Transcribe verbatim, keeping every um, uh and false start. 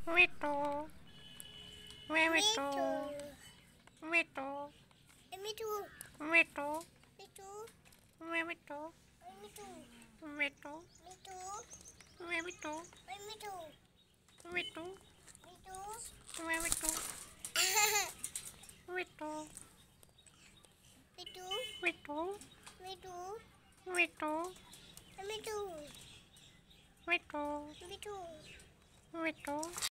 Mithu. Where Mithu? Mithu. Mithu. Mithu. Mithu. Where Mithu? Mithu. Mithu. Mithu. Where Mithu? Mithu. Mithu. Mithu. Where Mithu? Mithu. Mithu. Mithu. Mithu. Mithu. Mithu. Mithu. Mithu. Mithu.